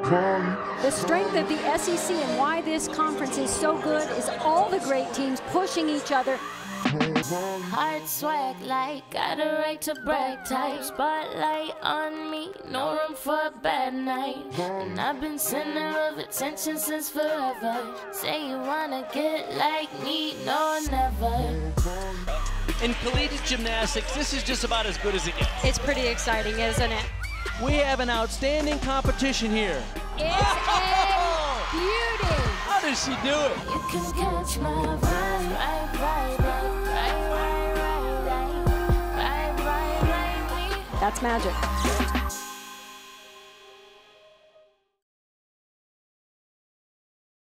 The strength of the SEC and why this conference is so good is all the great teams pushing each other. Hard swag like, got a right to brag type. Spotlight on me, no room for a bad night. And I've been center of attention since forever. Say you wanna get like me, no never. In collegiate gymnastics, this is just about as good as it gets. It's pretty exciting, isn't it? We have an outstanding competition here. It's a beauty. How does she do it? You can catch my vibe, right, That's magic.